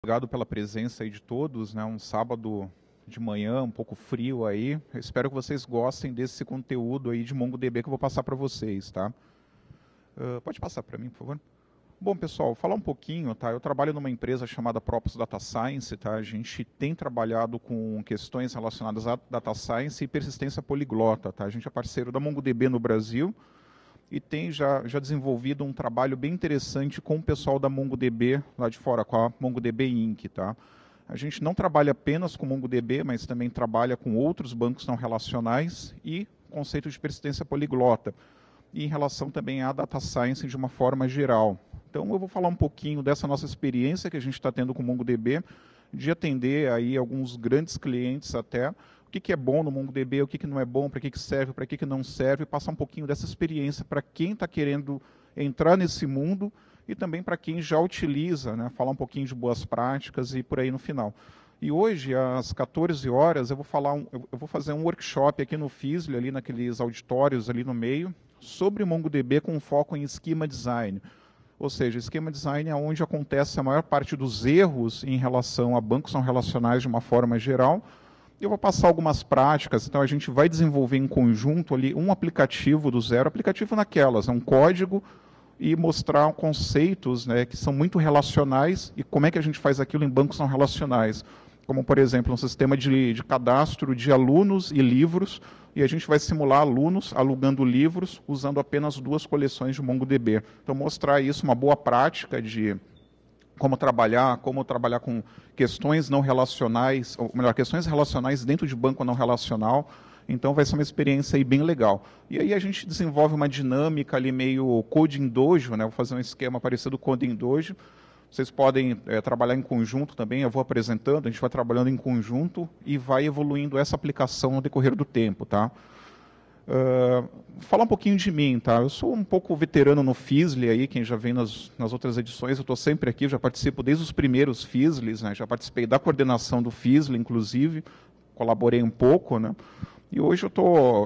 Obrigado pela presença aí de todos, né? Um sábado de manhã, um pouco frio aí. Eu espero que vocês gostem desse conteúdo aí de MongoDB que eu vou passar para vocês, tá? Pode passar para mim, por favor? Bom, pessoal, falar um pouquinho, tá? Eu trabalho numa empresa chamada Propos Data Science, tá? A gente tem trabalhado com questões relacionadas a Data Science e persistência poliglota, tá? A gente é parceiro da MongoDB no Brasil e tem já desenvolvido um trabalho bem interessante com o pessoal da MongoDB lá de fora, com a MongoDB Inc., tá? A gente não trabalha apenas com MongoDB, mas também trabalha com outros bancos não relacionais e conceito de persistência poliglota, e em relação também à Data Science de uma forma geral. Então eu vou falar um pouquinho dessa nossa experiência que a gente está tendo com o MongoDB, de atender aí alguns grandes clientes até, o que é bom no MongoDB, o que não é bom, para que serve, para que não serve, passar um pouquinho dessa experiência para quem está querendo entrar nesse mundo e também para quem já utiliza, né, falar um pouquinho de boas práticas e por aí no final. E hoje, às 14 horas, eu vou fazer um workshop aqui no FISLE, ali naqueles auditórios ali no meio, sobre o MongoDB com foco em Schema Design. Ou seja, Schema Design é onde acontece a maior parte dos erros em relação a bancos não relacionais de uma forma geral. Eu vou passar algumas práticas, então a gente vai desenvolver em conjunto ali um aplicativo do zero, aplicativo naquelas, é um código, e mostrar conceitos, né, que são muito relacionais e como é que a gente faz aquilo em bancos não relacionais. Como, por exemplo, um sistema de cadastro de alunos e livros, e a gente vai simular alunos alugando livros usando apenas 2 coleções de MongoDB. Então, mostrar isso, uma boa prática de como trabalhar com questões não relacionais, ou melhor, questões relacionais dentro de banco não relacional. Então vai ser uma experiência aí bem legal. E aí a gente desenvolve uma dinâmica ali meio Coding Dojo, né? Vou fazer um esquema parecido com Coding Dojo. Vocês podem trabalhar em conjunto também, eu vou apresentando, a gente vai trabalhando em conjunto e vai evoluindo essa aplicação no decorrer do tempo, tá? Falar um pouquinho de mim, tá? Eu sou um pouco veterano no FISLE aí, quem já vem nas outras edições, eu estou sempre aqui, já participo desde os primeiros FISLEs, né? Já participei da coordenação do FISLE, inclusive, colaborei um pouco, né? E hoje eu estou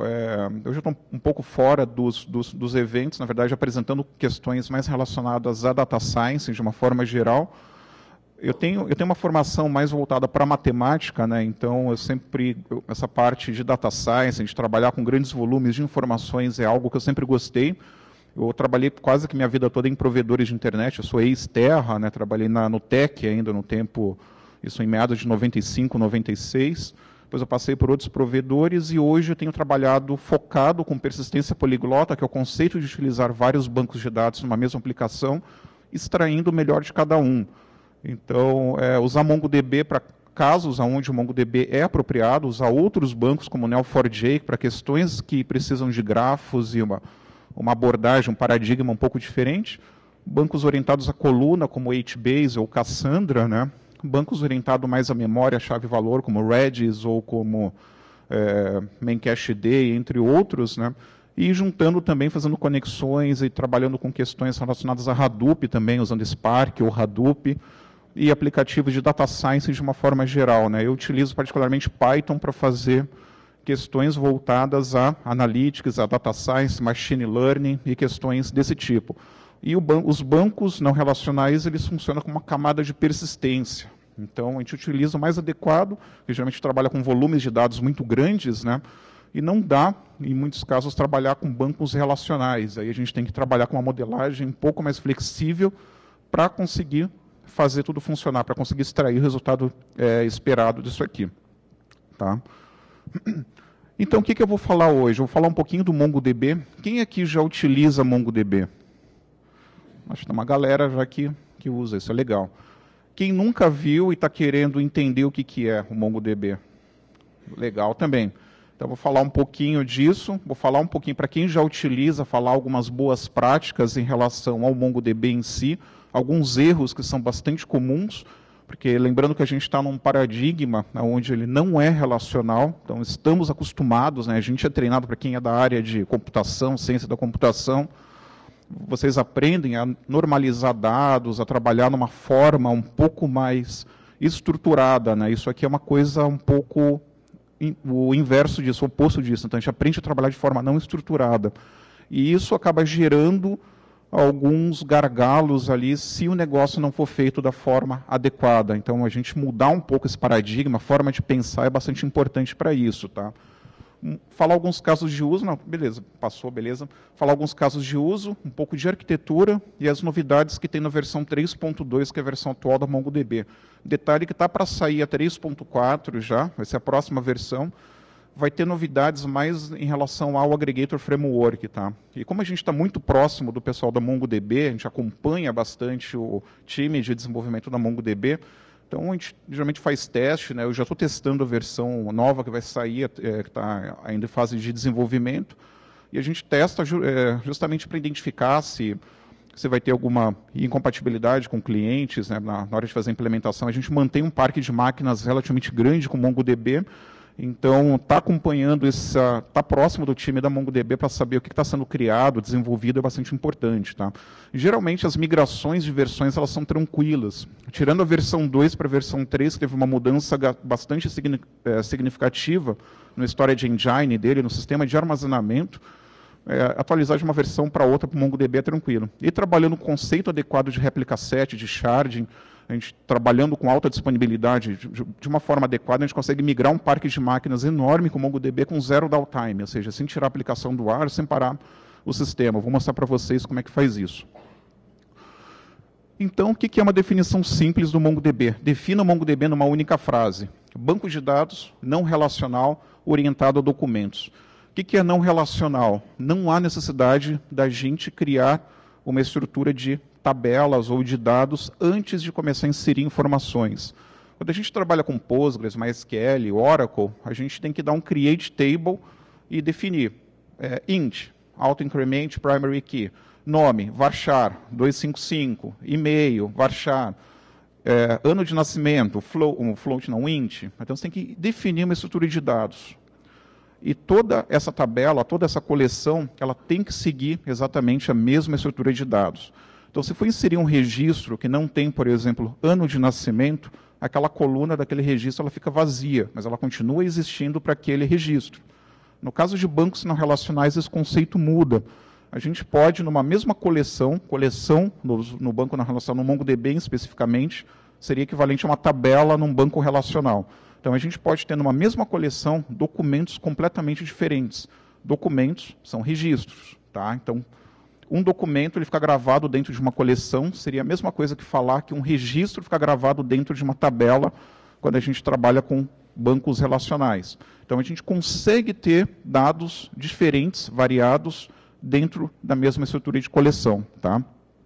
um pouco fora dos eventos, na verdade, apresentando questões mais relacionadas à Data Science, de uma forma geral. Eu tenho uma formação mais voltada para a matemática, né? Então essa parte de Data Science, de trabalhar com grandes volumes de informações, é algo que eu sempre gostei. Eu trabalhei quase que minha vida toda em provedores de internet, eu sou ex-Terra, né? Trabalhei no TEC ainda no tempo, isso em meados de 95, 96. Depois eu passei por outros provedores e hoje eu tenho trabalhado focado com persistência poliglota, que é o conceito de utilizar vários bancos de dados numa mesma aplicação, extraindo o melhor de cada um. Então, usar MongoDB para casos onde o MongoDB é apropriado, usar outros bancos como o Neo4j para questões que precisam de grafos e uma abordagem, um paradigma um pouco diferente. Bancos orientados à coluna, como o HBase ou Cassandra, né? Bancos orientados mais à memória, chave-valor, como Redis ou como Memcached, entre outros, né? E juntando também, fazendo conexões e trabalhando com questões relacionadas a Hadoop também, usando Spark ou Hadoop, e aplicativos de Data Science de uma forma geral, né? Eu utilizo particularmente Python para fazer questões voltadas a Analytics, a Data Science, Machine Learning e questões desse tipo. E os bancos não relacionais, eles funcionam como uma camada de persistência. Então, a gente utiliza o mais adequado, que geralmente trabalha com volumes de dados muito grandes, né? E não dá, em muitos casos, trabalhar com bancos relacionais. Aí a gente tem que trabalhar com uma modelagem um pouco mais flexível para conseguir fazer tudo funcionar, para conseguir extrair o resultado esperado disso aqui. Tá? Então, o que eu vou falar hoje? Eu vou falar um pouquinho do MongoDB. Quem aqui já utiliza MongoDB? Acho que tem uma galera já que usa, isso é legal. Quem nunca viu e está querendo entender o que é o MongoDB? Legal também. Então, vou falar um pouquinho disso, vou falar um pouquinho para quem já utiliza, falar algumas boas práticas em relação ao MongoDB em si, alguns erros que são bastante comuns, porque lembrando que a gente está num paradigma onde ele não é relacional, então estamos acostumados, né, a gente é treinado, para quem é da área de computação, ciência da computação, vocês aprendem a normalizar dados, a trabalhar numa forma um pouco mais estruturada, né? Isso aqui é uma coisa um pouco o inverso disso, o oposto disso. Então, a gente aprende a trabalhar de forma não estruturada. E isso acaba gerando alguns gargalos ali se o negócio não for feito da forma adequada. Então, a gente mudar um pouco esse paradigma, a forma de pensar é bastante importante para isso, tá? Falar alguns casos de uso, não, beleza, passou, beleza. Falar alguns casos de uso, um pouco de arquitetura e as novidades que tem na versão 3.2, que é a versão atual da MongoDB. Detalhe que está para sair a 3.4 já, vai ser a próxima versão, vai ter novidades mais em relação ao Aggregator Framework, tá? E como a gente está muito próximo do pessoal da MongoDB, a gente acompanha bastante o time de desenvolvimento da MongoDB, então a gente geralmente faz teste, né? Eu já estou testando a versão nova que vai sair, que está ainda em fase de desenvolvimento, e a gente testa justamente para identificar se vai ter alguma incompatibilidade com clientes, né? Na hora de fazer a implementação. A gente mantém um parque de máquinas relativamente grande com o MongoDB, então, está acompanhando, está próximo do time da MongoDB para saber o que está sendo criado, desenvolvido, é bastante importante. Tá? Geralmente, as migrações de versões elas são tranquilas. Tirando a versão 2 para a versão 3, que teve uma mudança bastante significativa no storage engine dele, no sistema de armazenamento, atualizar de uma versão para outra para o MongoDB é tranquilo. E trabalhando o conceito adequado de réplica set, de sharding, a gente trabalhando com alta disponibilidade, de uma forma adequada, a gente consegue migrar um parque de máquinas enorme com o MongoDB com zero downtime, ou seja, sem tirar a aplicação do ar, sem parar o sistema. Eu vou mostrar para vocês como é que faz isso. Então, o que é uma definição simples do MongoDB? Defina o MongoDB numa única frase. Banco de dados não relacional orientado a documentos. O que é não relacional? Não há necessidade da gente criar uma estrutura de tabelas ou de dados antes de começar a inserir informações. Quando a gente trabalha com Postgres, MySQL, Oracle, a gente tem que dar um create table e definir int, auto-increment primary key, nome, varchar, 255, e-mail, varchar, ano de nascimento, float não, int. Então, você tem que definir uma estrutura de dados. E toda essa tabela, toda essa coleção, ela tem que seguir exatamente a mesma estrutura de dados. Então, se for inserir um registro que não tem, por exemplo, ano de nascimento, aquela coluna daquele registro ela fica vazia, mas ela continua existindo para aquele registro. No caso de bancos não relacionais, esse conceito muda. A gente pode, numa mesma coleção no banco não relacional, no MongoDB especificamente, seria equivalente a uma tabela num banco relacional. Então, a gente pode ter numa mesma coleção documentos completamente diferentes. Documentos são registros, tá? Então, um documento ele fica gravado dentro de uma coleção, seria a mesma coisa que falar que um registro fica gravado dentro de uma tabela quando a gente trabalha com bancos relacionais. Então, a gente consegue ter dados diferentes, variados, dentro da mesma estrutura de coleção. Tá?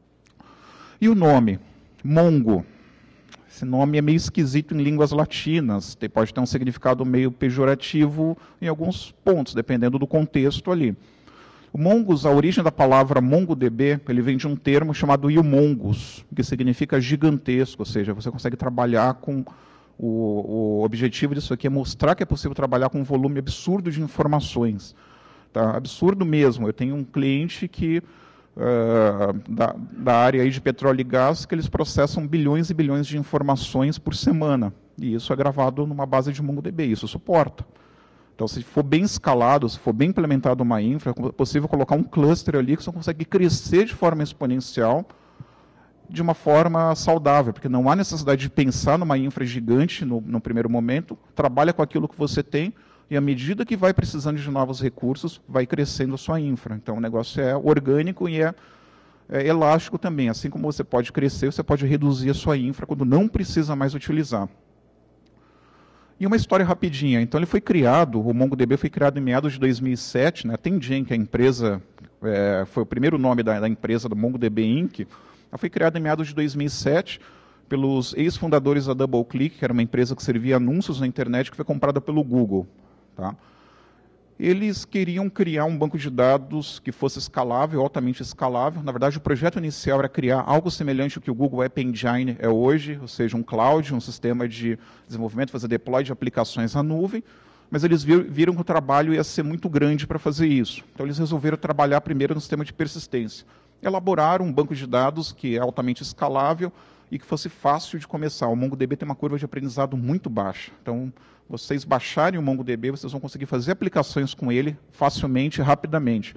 E o nome? Mongo. Esse nome é meio esquisito em línguas latinas, pode ter um significado meio pejorativo em alguns pontos, dependendo do contexto ali. O Mongoose, a origem da palavra MongoDB, ele vem de um termo chamado humongous, que significa gigantesco, ou seja, você consegue trabalhar com o objetivo disso aqui é mostrar que é possível trabalhar com um volume absurdo de informações. Tá? Absurdo mesmo. Eu tenho um cliente que da área aí de petróleo e gás, que eles processam bilhões e bilhões de informações por semana. E isso é gravado numa base de MongoDB, isso suporta. Então, se for bem escalado, se for bem implementado uma infra, é possível colocar um cluster ali que você consegue crescer de forma exponencial, de uma forma saudável, porque não há necessidade de pensar numa infra gigante no primeiro momento, trabalha com aquilo que você tem, e à medida que vai precisando de novos recursos, vai crescendo a sua infra. Então, o negócio é orgânico e é elástico também. Assim como você pode crescer, você pode reduzir a sua infra quando não precisa mais utilizar. E uma história rapidinha. Então, ele foi criado, o MongoDB foi criado em meados de 2007, né? A Tengen, que é a empresa, foi o primeiro nome da empresa do MongoDB Inc., ela foi criada em meados de 2007 pelos ex-fundadores da DoubleClick, que era uma empresa que servia anúncios na internet, que foi comprada pelo Google. Tá? Eles queriam criar um banco de dados que fosse escalável, altamente escalável. Na verdade, o projeto inicial era criar algo semelhante ao que o Google App Engine é hoje, ou seja, um cloud, um sistema de desenvolvimento, fazer deploy de aplicações à nuvem, mas eles viram que o trabalho ia ser muito grande para fazer isso. Então, eles resolveram trabalhar primeiro no sistema de persistência. Elaboraram um banco de dados que é altamente escalável e que fosse fácil de começar. O MongoDB tem uma curva de aprendizado muito baixa. Então, vocês baixarem o MongoDB, vocês vão conseguir fazer aplicações com ele facilmente e rapidamente.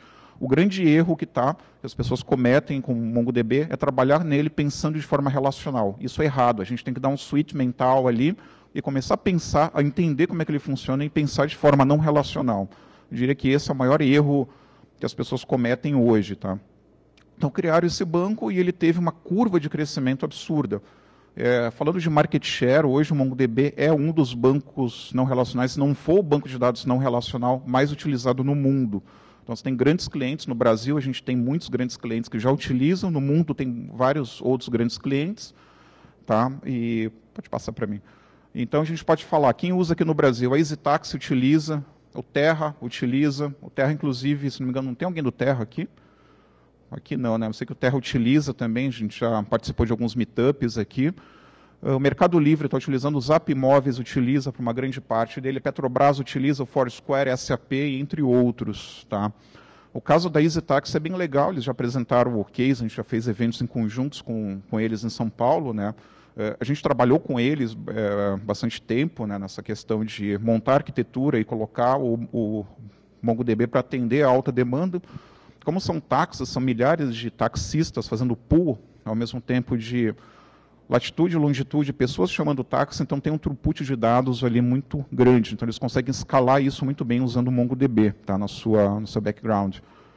O grande erro que as pessoas cometem com o MongoDB é trabalhar nele pensando de forma relacional. Isso é errado. A gente tem que dar um switch mental ali e começar a pensar, a entender como é que ele funciona e pensar de forma não relacional. Eu diria que esse é o maior erro que as pessoas cometem hoje. Tá? Então, criaram esse banco e ele teve uma curva de crescimento absurda. Falando de market share, hoje o MongoDB é um dos bancos não relacionais, se não for o banco de dados não relacional mais utilizado no mundo. Então, você tem grandes clientes. No Brasil, a gente tem muitos grandes clientes que já utilizam. No mundo, tem vários outros grandes clientes. Tá? E pode passar para mim. Então, a gente pode falar, quem usa aqui no Brasil? A EasyTax utiliza, o Terra utiliza. O Terra, inclusive, se não me engano, não tem alguém do Terra aqui? Aqui não, né? Eu sei que o Terra utiliza também, a gente já participou de alguns meetups aqui. O Mercado Livre está utilizando, o Zap Imóveis utiliza para uma grande parte dele, a Petrobras utiliza, o Foursquare, a SAP, entre outros. Tá? O caso da EasyTax é bem legal, eles já apresentaram o case, a gente já fez eventos em conjuntos com eles em São Paulo. Né? A gente trabalhou com eles bastante tempo, né, nessa questão de montar arquitetura e colocar o MongoDB para atender a alta demanda. Como são táxis, são milhares de taxistas fazendo pool, ao mesmo tempo de latitude e longitude, pessoas chamando táxi, então tem um throughput de dados ali muito grande. Então eles conseguem escalar isso muito bem usando o MongoDB, tá, no seu background.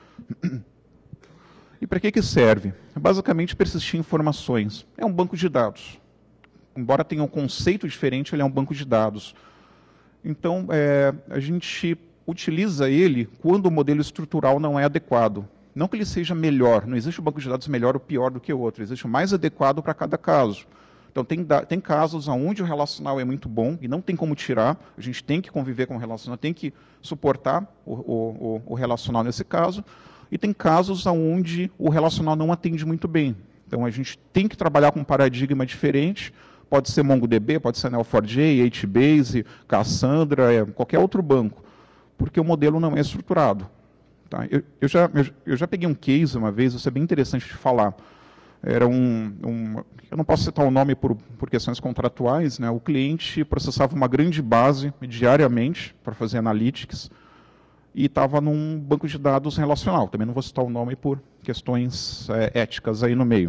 E para que serve? Basicamente persistir informações. É um banco de dados. Embora tenha um conceito diferente, ele é um banco de dados. Então, a gente utiliza ele quando o modelo estrutural não é adequado. Não que ele seja melhor, não existe um banco de dados melhor ou pior do que o outro, existe o mais adequado para cada caso. Então, tem casos onde o relacional é muito bom e não tem como tirar, a gente tem que conviver com o relacional, tem que suportar o relacional nesse caso, e tem casos onde o relacional não atende muito bem. Então, a gente tem que trabalhar com um paradigma diferente. Pode ser MongoDB, pode ser Neo4j, HBase, Cassandra, qualquer outro banco, porque o modelo não é estruturado. Tá? Eu já peguei um case uma vez, isso é bem interessante de falar. Era eu não posso citar o nome por questões contratuais, né? O cliente processava uma grande base diariamente para fazer analytics e estava num banco de dados relacional. Também não vou citar o nome por questões éticas aí no meio.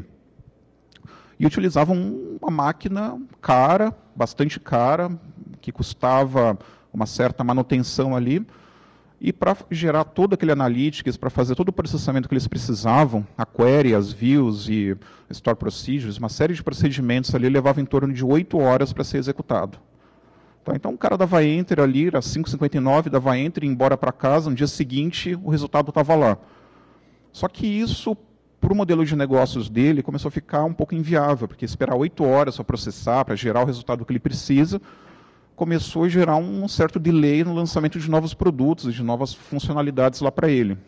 E utilizavam uma máquina cara, bastante cara, que custava uma certa manutenção ali, e para gerar todo aquele analytics, para fazer todo o processamento que eles precisavam, a query, as views e store procedures, uma série de procedimentos ali, levava em torno de 8 horas para ser executado. Tá, então o cara dava enter ali, às 5h59, dava enter e ia embora para casa, no dia seguinte o resultado estava lá. Só que isso, para o modelo de negócios dele, começou a ficar um pouco inviável, porque esperar 8 horas para processar, para gerar o resultado que ele precisa, começou a gerar um certo delay no lançamento de novos produtos, de novas funcionalidades lá para ele.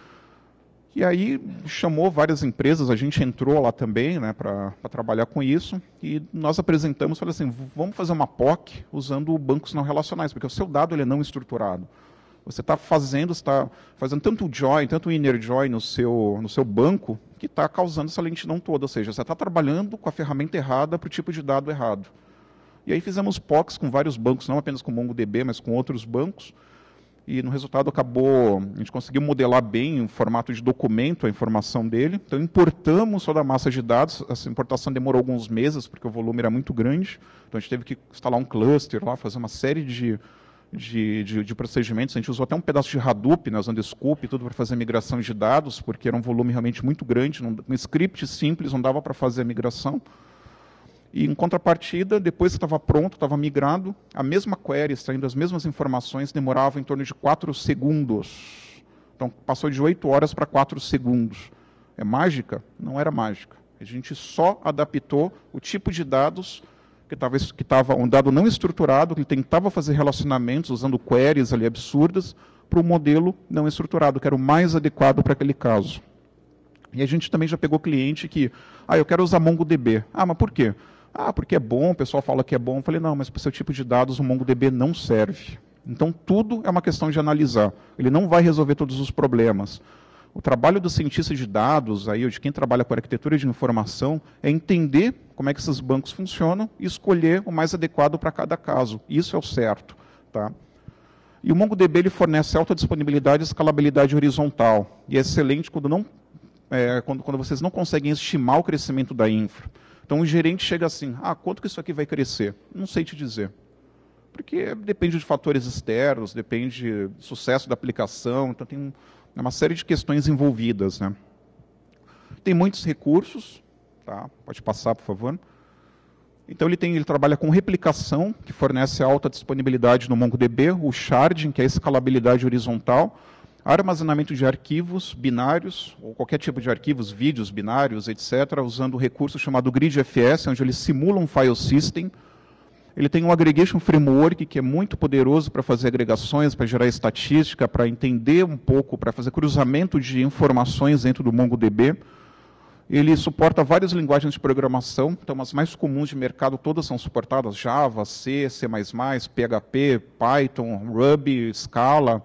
E aí chamou várias empresas, a gente entrou lá também, né, para trabalhar com isso, e nós apresentamos, falei assim, vamos fazer uma POC usando bancos não relacionais, porque o seu dado ele é não estruturado. Você está fazendo tanto join, tanto inner join no seu banco, que está causando essa lentidão toda, ou seja, você está trabalhando com a ferramenta errada para o tipo de dado errado. E aí fizemos POCs com vários bancos, não apenas com o MongoDB, mas com outros bancos, e no resultado a gente conseguiu modelar bem em formato de documento a informação dele. Então importamos toda a massa de dados, essa importação demorou alguns meses, porque o volume era muito grande, então a gente teve que instalar um cluster lá, fazer uma série de procedimentos. A gente usou até um pedaço de Hadoop, né, usando Scoop e tudo para fazer a migração de dados, porque era um volume realmente muito grande, um script simples não dava para fazer a migração. E, em contrapartida, depois que estava pronto, estava migrado, a mesma query, extraindo as mesmas informações, demorava em torno de 4 segundos. Então, passou de 8 horas para 4 segundos. É mágica? Não era mágica. A gente só adaptou o tipo de dados que estava um dado não estruturado, que ele tentava fazer relacionamentos usando queries ali absurdas, para o modelo não estruturado, que era o mais adequado para aquele caso. E a gente também já pegou cliente que, eu quero usar MongoDB. Mas por quê? Porque é bom, o pessoal fala que é bom. Eu falei, não, mas para o seu tipo de dados o MongoDB não serve. Então tudo é uma questão de analisar. Ele não vai resolver todos os problemas. O trabalho do cientista de dados, ou de quem trabalha com arquitetura de informação, é entender como é que esses bancos funcionam e escolher o mais adequado para cada caso. Isso é o certo. Tá? E o MongoDB ele fornece alta disponibilidade e escalabilidade horizontal. E é excelente quando vocês não conseguem estimar o crescimento da infra. Então o gerente chega assim, quanto que isso aqui vai crescer? Não sei te dizer. Porque depende de fatores externos, depende do sucesso da aplicação, então tem uma série de questões envolvidas, né? Tem muitos recursos, tá? Pode passar, por favor. Então ele trabalha com replicação, que fornece alta disponibilidade no MongoDB, o sharding, que é a escalabilidade horizontal, armazenamento de arquivos binários, ou qualquer tipo de arquivos, vídeos binários, etc., usando o recurso chamado GridFS, onde ele simula um file system. Ele tem um Aggregation Framework, que é muito poderoso para fazer agregações, para gerar estatística, para entender um pouco, para fazer cruzamento de informações dentro do MongoDB. Ele suporta várias linguagens de programação, então as mais comuns de mercado todas são suportadas, Java, C, C++, PHP, Python, Ruby, Scala,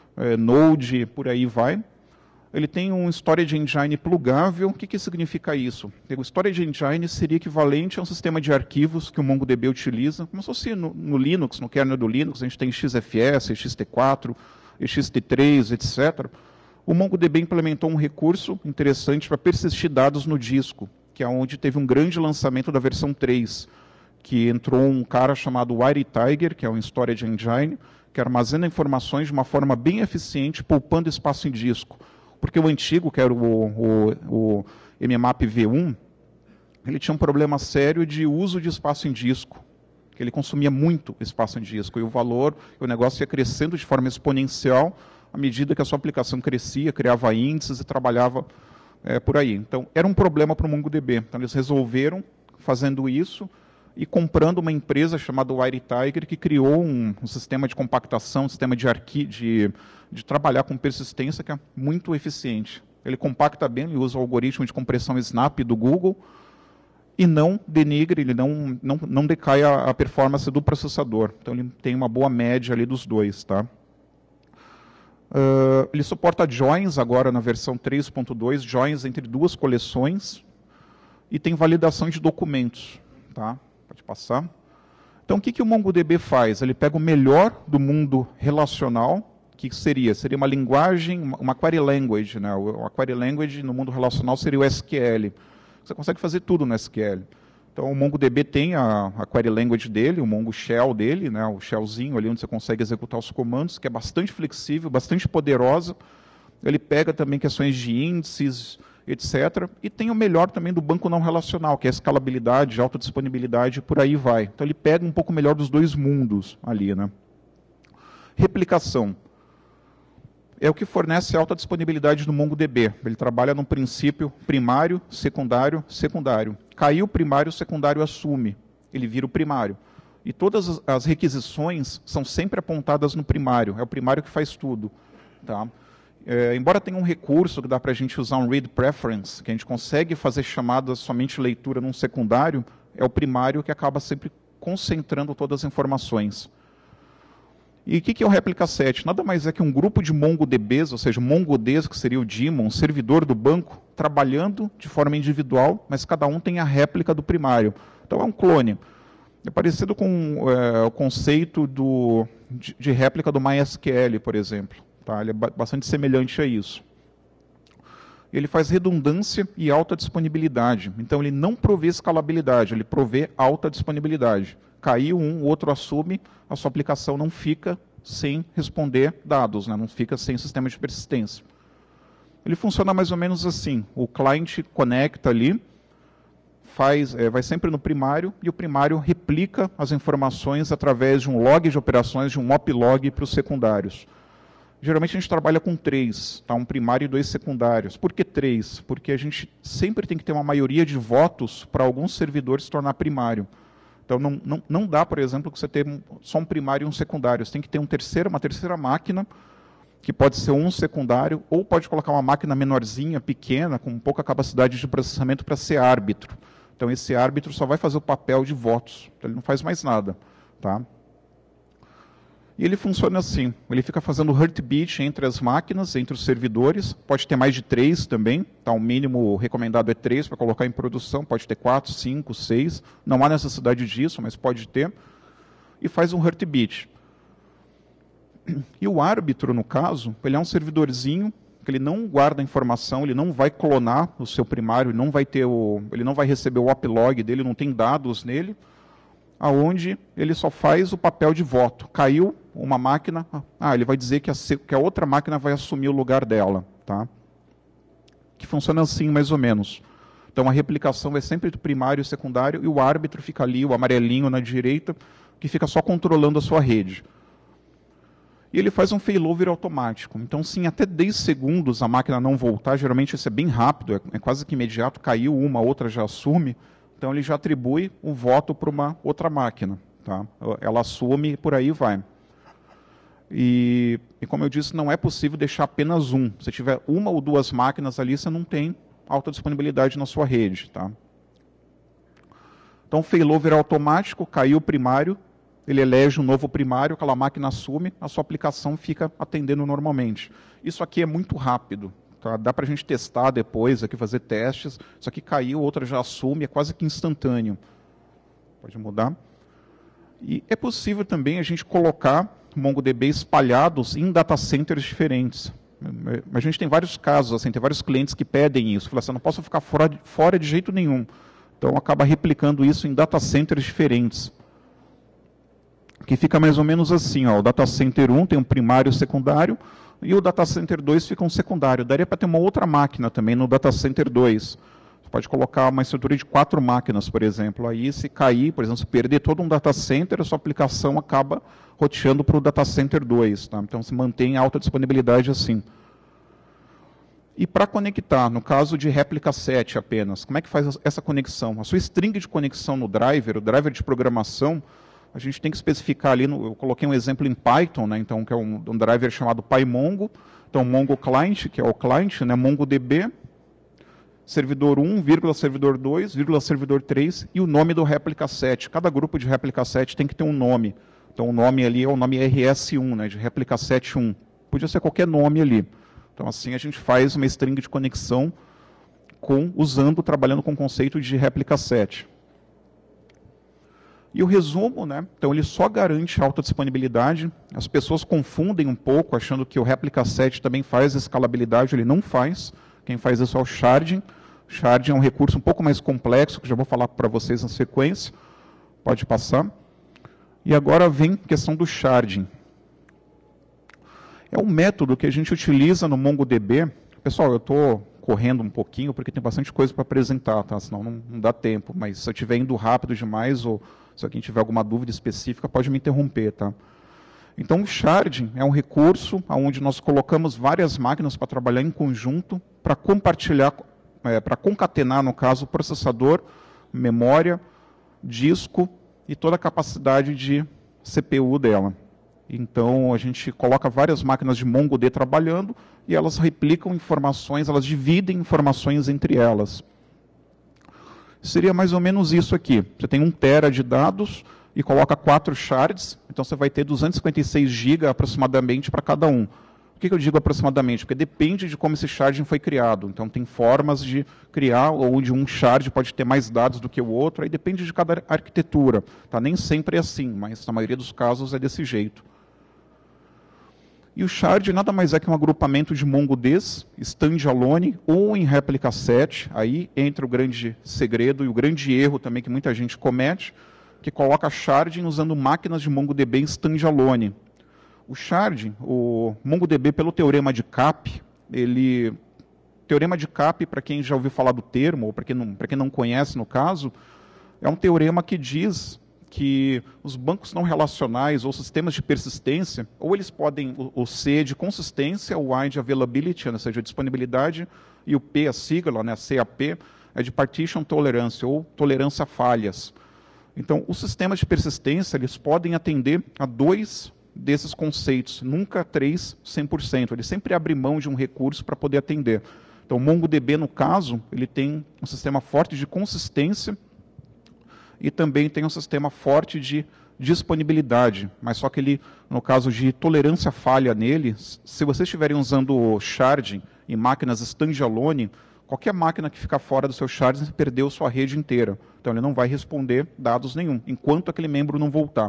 Node, por aí vai. Ele tem um Storage Engine plugável. O que significa isso? O Storage Engine seria equivalente a um sistema de arquivos que o MongoDB utiliza, como se fosse no Linux, no kernel do Linux, a gente tem XFS, XT4, XT3, etc. O MongoDB implementou um recurso interessante para persistir dados no disco, que é onde teve um grande lançamento da versão 3, que entrou um cara chamado WireTiger, que é um Storage Engine, que armazena informações de uma forma bem eficiente, poupando espaço em disco. Porque o antigo, que era o Mmap V1, ele tinha um problema sério de uso de espaço em disco, que ele consumia muito espaço em disco, e o negócio ia crescendo de forma exponencial à medida que a sua aplicação crescia, criava índices e trabalhava por aí. Então, era um problema para o MongoDB. Então, eles resolveram fazendo isso e comprando uma empresa chamada WireTiger, que criou um sistema de compactação, um sistema de trabalhar com persistência que é muito eficiente. Ele compacta bem, ele usa o algoritmo de compressão Snap do Google e não denigre, ele não decai a performance do processador. Então, ele tem uma boa média ali dos dois. Tá? Ele suporta joins agora na versão 3.2, joins entre duas coleções, e tem validação de documentos. Tá? Pode passar. Então, o que o MongoDB faz? Ele pega o melhor do mundo relacional, que seria uma linguagem, uma query language. Né? A query language no mundo relacional seria o SQL. Você consegue fazer tudo no SQL. Então, o MongoDB tem a query language dele, o Mongo Shell dele, né? O shellzinho ali onde você consegue executar os comandos, que é bastante flexível, bastante poderosa. Ele pega também questões de índices, etc. E tem o melhor também do banco não relacional, que é a escalabilidade, alta disponibilidade, por aí vai. Então, ele pega um pouco melhor dos dois mundos ali. Né? Replicação. É o que fornece alta disponibilidade no MongoDB. Ele trabalha num princípio primário, secundário, secundário. Caiu o primário, o secundário assume. Ele vira o primário. E todas as requisições são sempre apontadas no primário. É o primário que faz tudo. Tá? Embora tenha um recurso que dá para a gente usar um read preference, que a gente consegue fazer chamadas somente leitura num secundário, é o primário que acaba sempre concentrando todas as informações. E o que é o Replica Set? Nada mais é que um grupo de MongoDBs, ou seja, MongoDs, que seria o daemon, um servidor do banco, trabalhando de forma individual, mas cada um tem a réplica do primário. Então é um clone. É parecido com o conceito de réplica do MySQL, por exemplo. Tá? Ele é bastante semelhante a isso. Ele faz redundância e alta disponibilidade. Então ele não provê escalabilidade, ele provê alta disponibilidade. Caiu um, o outro assume, a sua aplicação não fica sem responder dados, né? Não fica sem sistema de persistência. Ele funciona mais ou menos assim. O cliente conecta ali, vai sempre no primário, e o primário replica as informações através de um log de operações, de um oplog para os secundários. Geralmente a gente trabalha com 3, tá? Um primário e 2 secundários. Por que 3? Porque a gente sempre tem que ter uma maioria de votos para algum servidor se tornar primário. Então, não dá, por exemplo, que você tenha só um primário e um secundário. Você tem que ter uma terceira máquina, que pode ser um secundário, ou pode colocar uma máquina menorzinha, pequena, com pouca capacidade de processamento para ser árbitro. Então, esse árbitro só vai fazer o papel de votos. Então, ele não faz mais nada. Tá? E ele funciona assim. Ele fica fazendo heartbeat entre as máquinas, entre os servidores. Pode ter mais de 3 também. Tá? O mínimo recomendado é 3 para colocar em produção. Pode ter 4, 5, 6. Não há necessidade disso, mas pode ter. E faz um heartbeat. E o árbitro, no caso, ele é um servidorzinho que ele não guarda informação, ele não vai clonar o seu primário, ele não vai receber o oplog dele, não tem dados nele, aonde ele só faz o papel de voto. Caiu uma máquina, ele vai dizer que a outra máquina vai assumir o lugar dela. Tá? Que funciona assim, mais ou menos. Então, a replicação é sempre do primário e secundário, e o árbitro fica ali, o amarelinho na direita, que fica só controlando a sua rede. E ele faz um failover automático. Então, se em até 10 segundos a máquina não voltar, geralmente isso é bem rápido, é quase que imediato, caiu uma, outra já assume, então ele já atribui um voto para uma outra máquina. Tá? Ela assume e por aí vai. E como eu disse, não é possível deixar apenas um. Se tiver uma ou duas máquinas ali, você não tem alta disponibilidade na sua rede. Tá? Então, failover automático, caiu o primário, ele elege um novo primário, aquela máquina assume, a sua aplicação fica atendendo normalmente. Isso aqui é muito rápido. Tá? Dá para a gente testar depois, aqui fazer testes. Isso aqui caiu, outra já assume, é quase que instantâneo. Pode mudar. E é possível também a gente colocar MongoDB espalhados em data centers diferentes. A gente tem vários casos, assim, tem vários clientes que pedem isso. Falam assim, não posso ficar fora de jeito nenhum. Então, acaba replicando isso em data centers diferentes. Que fica mais ou menos assim, ó, o data center 1 tem um primário e um secundário, e o data center 2 fica um secundário. Daria para ter uma outra máquina também no data center 2. Você pode colocar uma estrutura de 4 máquinas, por exemplo. Aí, se cair, por exemplo, se perder todo um data center, a sua aplicação acaba roteando para o data center 2. Tá? Então, se mantém alta disponibilidade assim. E para conectar, no caso de réplica 7 apenas, como é que faz essa conexão? A sua string de conexão no driver, o driver de programação, a gente tem que especificar ali, eu coloquei um exemplo em Python, né, então, que é um driver chamado PyMongo, então Mongo Client, que é o client, né, MongoDB, servidor 1, servidor 2, servidor 3 e o nome do réplica 7. Cada grupo de réplica 7 tem que ter um nome. Então o nome ali é o nome RS1, né, de réplica 7.1. Podia ser qualquer nome ali. Então assim a gente faz uma string de conexão trabalhando com o conceito de réplica 7. E o resumo, né? Então ele só garante alta disponibilidade. As pessoas confundem um pouco, achando que o réplica 7 também faz escalabilidade, ele não faz. Quem faz isso é o sharding. O sharding é um recurso um pouco mais complexo, que já vou falar para vocês na sequência. Pode passar. E agora vem a questão do sharding. É um método que a gente utiliza no MongoDB. Pessoal, eu estou correndo um pouquinho, porque tem bastante coisa para apresentar, tá? Senão não dá tempo. Mas se eu estiver indo rápido demais, ou se alguém tiver alguma dúvida específica, pode me interromper. Tá? Então, o sharding é um recurso onde nós colocamos várias máquinas para trabalhar em conjunto, para compartilhar, para concatenar, no caso, o processador, memória, disco e toda a capacidade de CPU dela. Então, a gente coloca várias máquinas de MongoDB trabalhando e elas replicam informações, elas dividem informações entre elas. Seria mais ou menos isso aqui. Você tem 1 tera de dados e coloca 4 shards, então você vai ter 256 GB aproximadamente para cada um. Por que eu digo aproximadamente? Porque depende de como esse sharding foi criado. Então, tem formas de criar, onde um shard pode ter mais dados do que o outro, aí depende de cada arquitetura. Tá? Nem sempre é assim, mas na maioria dos casos é desse jeito. E o shard nada mais é que um agrupamento de MongoDBs, standalone ou em réplica 7. Aí entra o grande segredo e o grande erro também que muita gente comete, que coloca sharding usando máquinas de MongoDB em standalone. O sharding, o MongoDB, pelo teorema de Cap, teorema de Cap, para quem já ouviu falar do termo, ou para quem não conhece no caso, é um teorema que diz que os bancos não relacionais ou sistemas de persistência, ou eles podem, o C de consistência, o I de availability, ou seja, disponibilidade, e o P, a sigla, né, CAP, é de partition tolerance, ou tolerância a falhas. Então, os sistemas de persistência, eles podem atender a 2 desses conceitos, nunca 3, 100%. Ele sempre abre mão de um recurso para poder atender. Então, o MongoDB, no caso, ele tem um sistema forte de consistência, e também tem um sistema forte de disponibilidade, mas só que ele, no caso de tolerância à falha nele, se vocês estiverem usando o sharding em máquinas standalone, qualquer máquina que ficar fora do seu sharding, você perdeu sua rede inteira. Então ele não vai responder dados nenhum, enquanto aquele membro não voltar.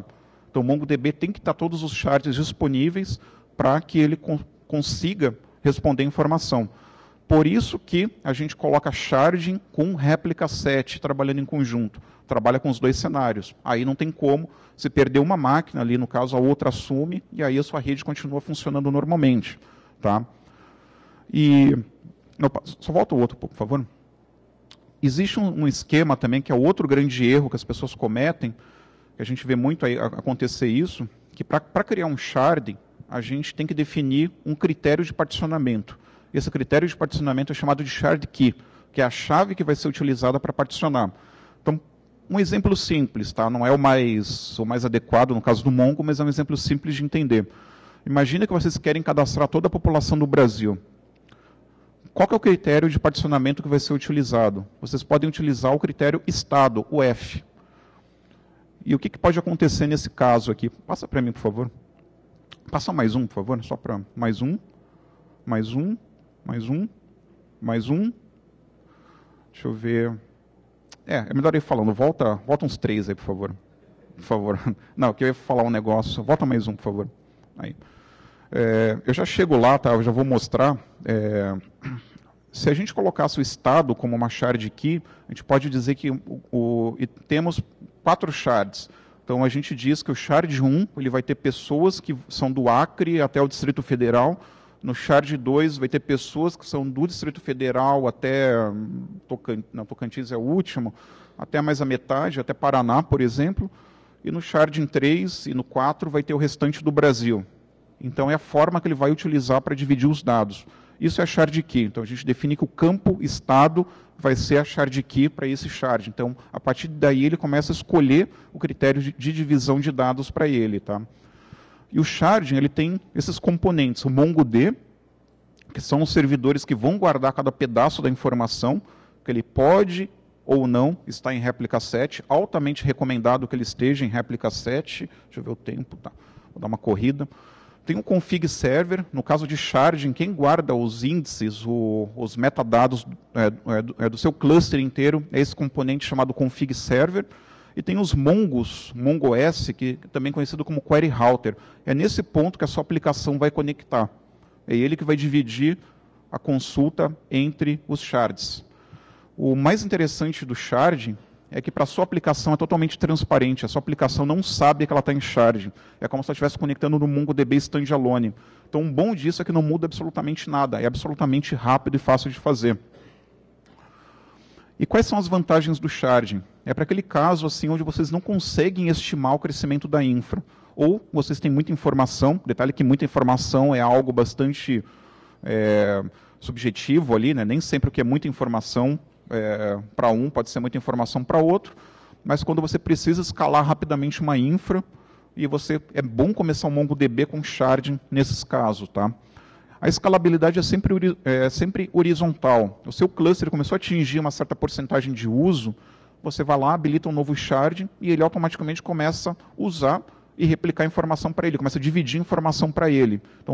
Então, o MongoDB tem que estar todos os shards disponíveis para que ele consiga responder informação. Por isso que a gente coloca sharding com réplica set trabalhando em conjunto. Trabalha com os dois cenários. Aí não tem como, se perder uma máquina ali, no caso a outra assume, e aí a sua rede continua funcionando normalmente. Tá? E, não, só volta o outro, por favor. Existe um esquema também, que é outro grande erro que as pessoas cometem, que a gente vê muito aí acontecer isso, que para criar um sharding, a gente tem que definir um critério de particionamento. Esse critério de particionamento é chamado de shard key, que é a chave que vai ser utilizada para particionar. Então, um exemplo simples, tá? Não é o mais adequado no caso do Mongo, mas é um exemplo simples de entender. Imagina que vocês querem cadastrar toda a população do Brasil. Qual que é o critério de particionamento que vai ser utilizado? Vocês podem utilizar o critério estado, o F. E o que pode acontecer nesse caso aqui? Passa para mim, por favor. Passa mais um, por favor, só para mais um. Mais um. Deixa eu ver. É melhor ir falando. Volta uns 3 aí, por favor. Por favor. Não, que eu ia falar um negócio. Volta mais um, por favor. Aí. Eu já chego lá, tá? Eu já vou mostrar. Se a gente colocasse o estado como uma shard key, a gente pode dizer que temos 4 shards. Então, a gente diz que o shard 1 ele vai ter pessoas que são do Acre até o Distrito Federal. No shard 2 vai ter pessoas que são do Distrito Federal até Tocantins é o último, até mais a metade, até Paraná, por exemplo. E no shard 3 e no 4 vai ter o restante do Brasil. Então, é a forma que ele vai utilizar para dividir os dados. Isso é a shard key. Então, a gente define que o campo estado vai ser a shard key para esse shard. Então, a partir daí, ele começa a escolher o critério de divisão de dados para ele. Tá? E o sharding ele tem esses componentes. O MongoD, que são os servidores que vão guardar cada pedaço da informação, que ele pode ou não estar em réplica set. Altamente recomendado que ele esteja em réplica set. Deixa eu ver o tempo. Tá? Vou dar uma corrida. Tem um config server, no caso de sharding, quem guarda os índices, os metadados do seu cluster inteiro, é esse componente chamado config server. E tem os Mongos, MongoS, que também é conhecido como Query Router. É nesse ponto que a sua aplicação vai conectar. É ele que vai dividir a consulta entre os shards. O mais interessante do sharding é que para a sua aplicação é totalmente transparente. A sua aplicação não sabe que ela está em sharding. É como se ela estivesse conectando no MongoDB standalone. Então, o bom disso é que não muda absolutamente nada. É absolutamente rápido e fácil de fazer. E quais são as vantagens do sharding? É para aquele caso assim, onde vocês não conseguem estimar o crescimento da infra. Ou vocês têm muita informação. Detalhe que muita informação é algo bastante subjetivo ali, né? Nem sempre o que é muita informação para um pode ser muita informação para outro. Mas quando você precisa escalar rapidamente uma infra, é bom começar um MongoDB com sharding nesses casos. Tá? A escalabilidade é sempre horizontal. O seu cluster começou a atingir uma certa porcentagem de uso, você vai lá, habilita um novo sharding e ele automaticamente começa a usar e replicar informação para ele, começa a dividir informação para ele. Então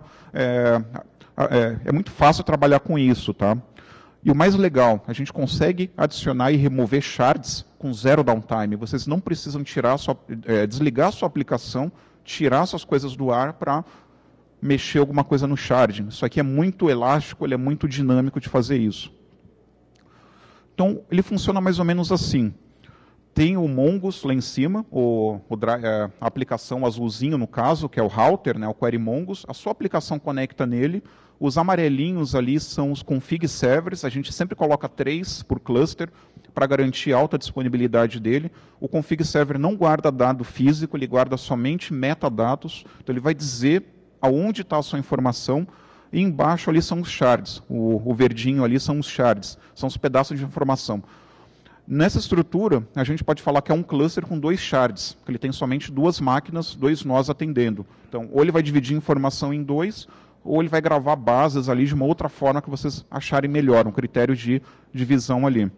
é muito fácil trabalhar com isso. Tá? E o mais legal, a gente consegue adicionar e remover shards com 0 downtime. Vocês não precisam desligar a sua aplicação, tirar suas coisas do ar para mexer alguma coisa no sharding. Isso aqui é muito elástico, ele é muito dinâmico de fazer isso. Então, ele funciona mais ou menos assim. Tem o Mongoose lá em cima, a aplicação azulzinho, no caso, que é o router, né, o Query Mongoose. A sua aplicação conecta nele. Os amarelinhos ali são os config servers. A gente sempre coloca 3 por cluster para garantir alta disponibilidade dele. O config server não guarda dado físico, ele guarda somente metadados. Então, ele vai dizer aonde está a sua informação. E embaixo ali são os shards. O verdinho ali são os shards. São os pedaços de informação. Nessa estrutura, a gente pode falar que é um cluster com 2 shards, que ele tem somente 2 máquinas, 2 nós atendendo. Então, ou ele vai dividir informação em 2, ou ele vai gravar bases ali de uma outra forma que vocês acharem melhor, um critério de divisão ali.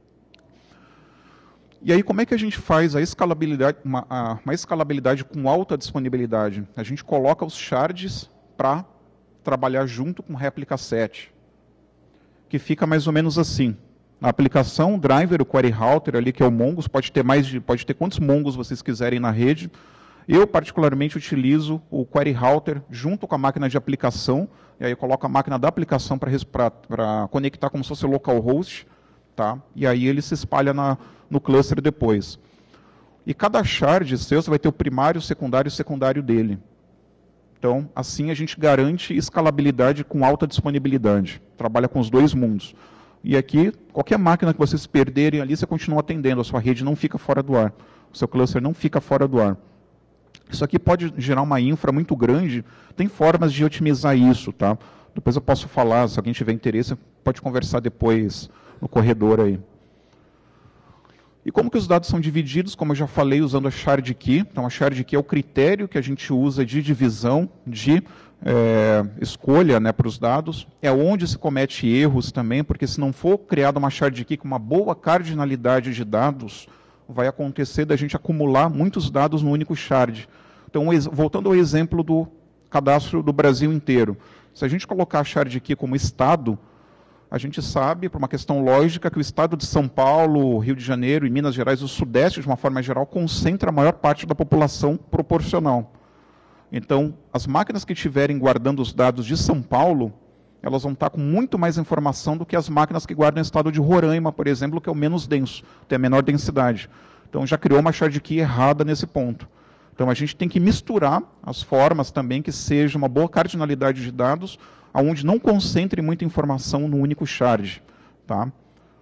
E aí, como é que a gente faz a escalabilidade, uma escalabilidade com alta disponibilidade? A gente coloca os shards para trabalhar junto com réplica set, que fica mais ou menos assim. A aplicação, o driver, o Query Router ali, que é o Mongoose, pode ter quantos Mongoose vocês quiserem na rede. Eu, particularmente, utilizo o Query Router junto com a máquina de aplicação, e aí eu coloco a máquina da aplicação para conectar como se fosse localhost, tá? E aí ele se espalha no cluster depois. E cada shard seu, você vai ter o primário, o secundário e o secundário dele. Então, assim a gente garante escalabilidade com alta disponibilidade. Trabalha com os dois mundos. E aqui, qualquer máquina que vocês perderem ali, você continua atendendo, a sua rede não fica fora do ar. O seu cluster não fica fora do ar. Isso aqui pode gerar uma infra muito grande, tem formas de otimizar isso, tá? Depois eu posso falar, se alguém tiver interesse, pode conversar depois no corredor aí. E como que os dados são divididos? Como eu já falei, usando a shard key. Então, a shard key é o critério que a gente usa de divisão, de escolha, né, para os dados. É onde se comete erros também, porque se não for criada uma shard key com uma boa cardinalidade de dados, vai acontecer da gente acumular muitos dados no único shard. Então, voltando ao exemplo do cadastro do Brasil inteiro. Se a gente colocar a shard key como estado, a gente sabe, por uma questão lógica, que o estado de São Paulo, Rio de Janeiro e Minas Gerais, o Sudeste, de uma forma geral, concentra a maior parte da população proporcional. Então, as máquinas que estiverem guardando os dados de São Paulo, elas vão estar com muito mais informação do que as máquinas que guardam o estado de Roraima, por exemplo, que é o menos denso, tem a menor densidade. Então, já criou uma shard key errada nesse ponto. Então, a gente tem que misturar as formas também que seja uma boa cardinalidade de dados, onde não concentre muita informação no único shard. Tá?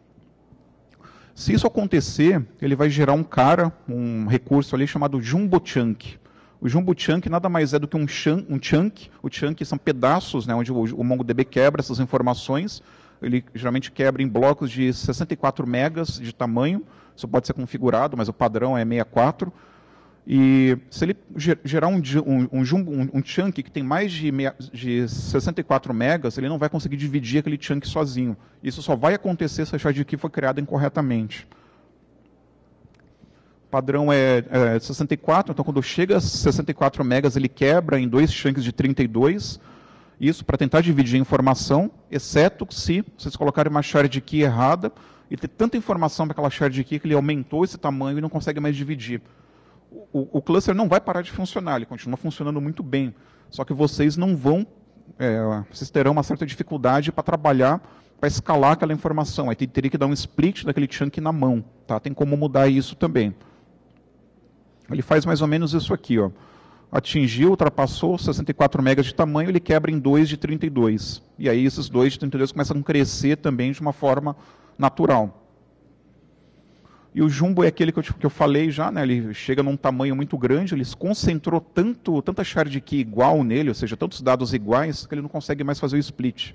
Se isso acontecer, ele vai gerar um recurso ali chamado Jumbo Chunk. O Jumbo Chunk nada mais é do que um chunk. O chunk são pedaços, né, onde o MongoDB quebra essas informações. Ele geralmente quebra em blocos de 64 megas de tamanho. Isso pode ser configurado, mas o padrão é 64. E se ele gerar um chunk que tem mais de 64 megas, ele não vai conseguir dividir aquele chunk sozinho. Isso só vai acontecer se a shard key for criada incorretamente. O padrão é 64, então quando chega a 64 megas, ele quebra em 2 chunks de 32. Isso para tentar dividir a informação, exceto se vocês colocarem uma shard key errada e ter tanta informação para aquela shard key que ele aumentou esse tamanho e não consegue mais dividir. O cluster não vai parar de funcionar, ele continua funcionando muito bem. Só que vocês não vão, vocês terão uma certa dificuldade para trabalhar, para escalar aquela informação. Aí teria que dar um split daquele chunk na mão. Tá? Tem como mudar isso também. Ele faz mais ou menos isso aqui. Ó. Atingiu, ultrapassou 64 megas de tamanho, ele quebra em 2 de 32. E aí esses 2 de 32 começam a crescer também de uma forma natural. E o Jumbo é aquele que eu falei já, né? Ele chega num tamanho muito grande, ele concentrou tanta shard key igual nele, ou seja, tantos dados iguais, que ele não consegue mais fazer o split.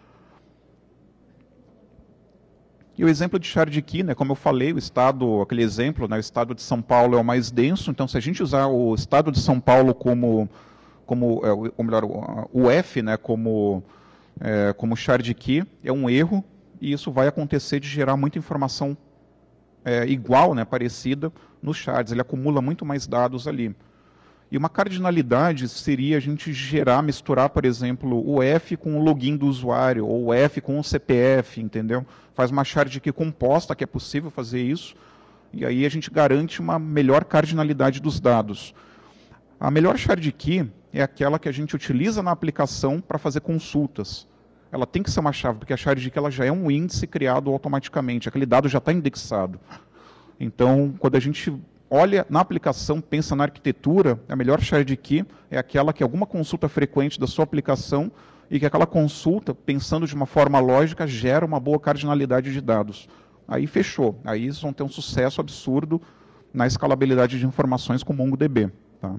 E o exemplo de shard key, né, como eu falei, aquele exemplo, né, o estado de São Paulo é o mais denso, então se a gente usar o estado de São Paulo ou melhor, o F, né, como shard key, é um erro, e isso vai acontecer de gerar muita informação igual, né, parecida, nos shards. Ele acumula muito mais dados ali. E uma cardinalidade seria a gente misturar, por exemplo, o F com o login do usuário, ou o F com o CPF, entendeu? Faz uma shard key composta, que é possível fazer isso, e aí a gente garante uma melhor cardinalidade dos dados. A melhor shard key é aquela que a gente utiliza na aplicação para fazer consultas. Ela tem que ser uma chave, porque a shard key ela já é um índice criado automaticamente, aquele dado já está indexado. Então, quando a gente olha na aplicação, pensa na arquitetura, a melhor shard key é aquela que alguma consulta frequente da sua aplicação e que aquela consulta, pensando de uma forma lógica, gera uma boa cardinalidade de dados. Aí fechou. Aí eles vão ter um sucesso absurdo na escalabilidade de informações com o MongoDB. Tá?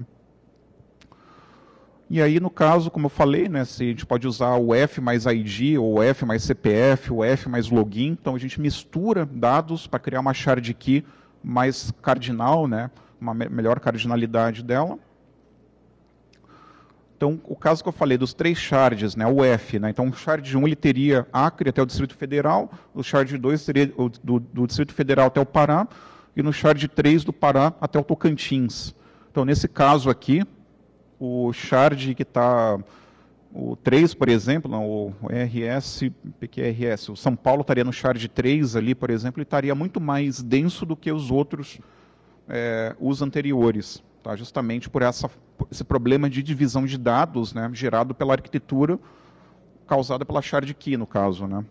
E aí, no caso, como eu falei, né, se a gente pode usar o F mais ID, ou o F mais CPF, o F mais login, então a gente mistura dados para criar uma shard key mais cardinal, né, uma melhor cardinalidade dela. Então, o caso que eu falei dos 3 shards, né, o F, né, então o shard 1 ele teria Acre até o Distrito Federal, o shard 2 seria do Distrito Federal até o Pará, e no shard 3 do Pará até o Tocantins. Então, nesse caso aqui, o shard que está, o 3, por exemplo, não, o RS, PQRS, o São Paulo estaria no shard 3 ali, por exemplo, e estaria muito mais denso do que os outros, os anteriores. tá? Justamente por esse problema de divisão de dados, né, gerado pela arquitetura causada pela shard key, no caso, né?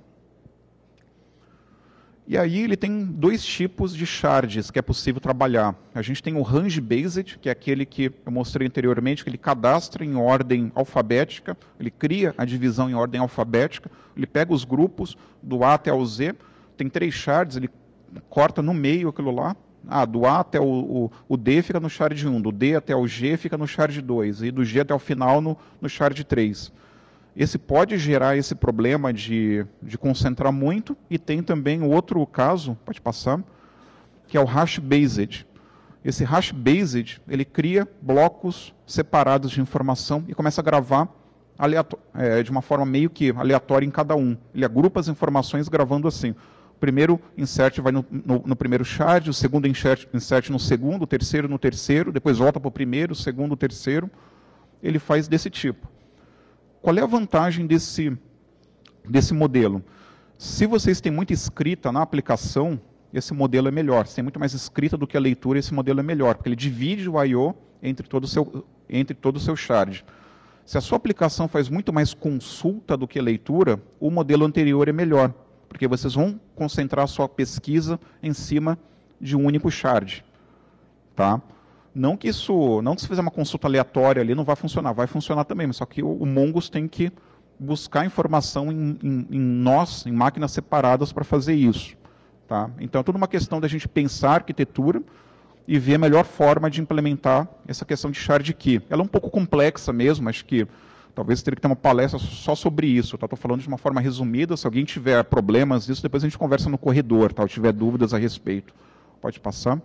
E aí ele tem dois tipos de shards que é possível trabalhar. A gente tem o range based, que é aquele que eu mostrei anteriormente, que ele cadastra em ordem alfabética, ele cria a divisão em ordem alfabética, ele pega os grupos do A até o Z, tem 3 shards, ele corta no meio aquilo lá. Do A até o D fica no shard 1, do D até o G fica no shard 2, e do G até o final no shard 3. Esse pode gerar esse problema de concentrar muito, e tem também o outro caso, pode passar, que é o hash-based. Esse hash-based, ele cria blocos separados de informação e começa a gravar de uma forma meio que aleatória em cada um. Ele agrupa as informações gravando assim. O primeiro insert vai no primeiro shard, o segundo insert no segundo, o terceiro no terceiro, depois volta para o primeiro, o segundo, o terceiro. Ele faz desse tipo. Qual é a vantagem desse modelo? Se vocês têm muita escrita na aplicação, esse modelo é melhor. Se tem muito mais escrita do que a leitura, esse modelo é melhor, porque ele divide o I/O entre todo o seu shard. Se a sua aplicação faz muito mais consulta do que leitura, o modelo anterior é melhor, porque vocês vão concentrar a sua pesquisa em cima de um único shard. Tá? Não que se fizer uma consulta aleatória ali não vai funcionar também, mas só que o Mongoose tem que buscar informação em máquinas separadas para fazer isso. Tá? Então é tudo uma questão da gente pensar a arquitetura e ver a melhor forma de implementar essa questão de shard key. Ela é um pouco complexa mesmo, acho que talvez teria que ter uma palestra só sobre isso. Estou falando de uma forma resumida, se alguém tiver problemas disso, depois a gente conversa no corredor, ou tiver dúvidas a respeito. Pode passar.